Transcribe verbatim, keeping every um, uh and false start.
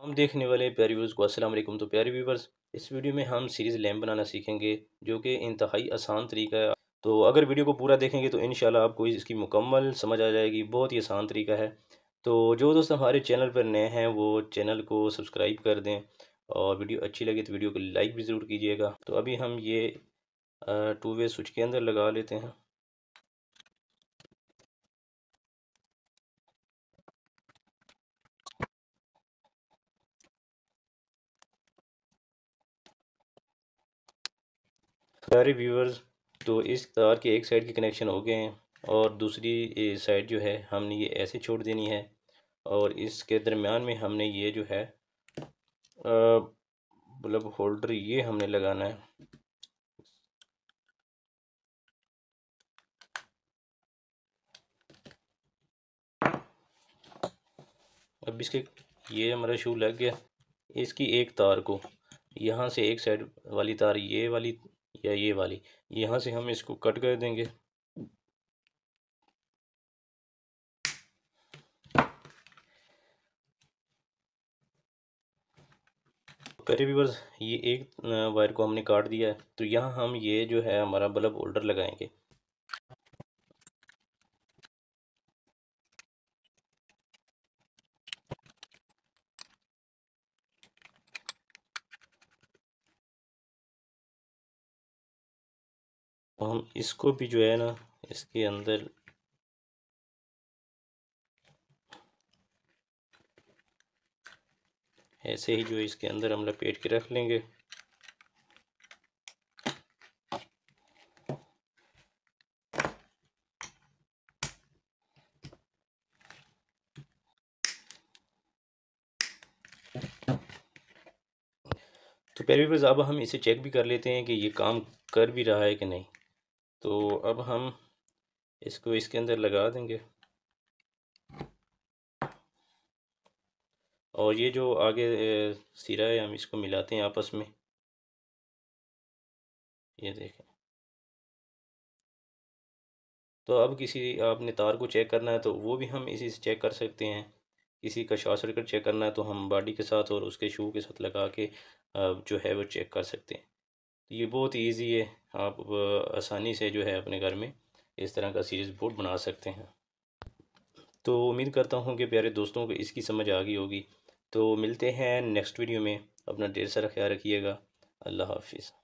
हम देखने वाले प्यारे व्यूवर्स को अस्सलाम वालेकुम। तो प्यारे व्यूवर्स, इस वीडियो में हम सीरीज़ लैम्प बनाना सीखेंगे जो कि इंतहाई आसान तरीका है। तो अगर वीडियो को पूरा देखेंगे तो इंशाल्लाह आपको इसकी मुकम्मल समझ आ जाएगी। बहुत ही आसान तरीका है। तो जो दोस्त हमारे चैनल पर नए हैं वो चैनल को सब्सक्राइब कर दें, और वीडियो अच्छी लगे तो वीडियो को लाइक भी ज़रूर कीजिएगा। तो अभी हम ये टू वे स्विच के अंदर लगा लेते हैं। प्यारे व्यूवर्स, तो इस तार के एक साइड के कनेक्शन हो गए हैं और दूसरी साइड जो है हमने ये ऐसे छोड़ देनी है, और इसके दरमियान में हमने ये जो है बल्ब होल्डर ये हमने लगाना है। अब इसके ये हमारा शू लग गया। इसकी एक तार को यहाँ से, एक साइड वाली तार ये वाली या ये वाली, यहाँ से हम इसको कट कर देंगे। प्यारे व्यूअर्स, ये एक वायर को हमने काट दिया है। तो यहाँ हम ये जो है हमारा बल्ब होल्डर लगाएंगे। तो हम इसको भी जो है ना, इसके अंदर ऐसे ही जो इसके अंदर हम लपेट के रख लेंगे। तो प्यारे व्यूअर्स, अब हम इसे चेक भी कर लेते हैं कि ये काम कर भी रहा है कि नहीं। तो अब हम इसको इसके अंदर लगा देंगे, और ये जो आगे सिरा है हम इसको मिलाते हैं आपस में। ये देखें। तो अब किसी आपने तार को चेक करना है तो वो भी हम इसी से चेक कर सकते हैं। किसी का शॉर्ट सर्किट चेक करना है तो हम बॉडी के साथ और उसके शू के साथ लगा के जो है वो चेक कर सकते हैं। तो ये बहुत ईजी है। आप आसानी से जो है अपने घर में इस तरह का सीरीज़ बोर्ड बना सकते हैं। तो उम्मीद करता हूँ कि प्यारे दोस्तों को इसकी समझ आ गई होगी। तो मिलते हैं नेक्स्ट वीडियो में। अपना ढेर सारा ख्याल रखिएगा। अल्लाह हाफिज़।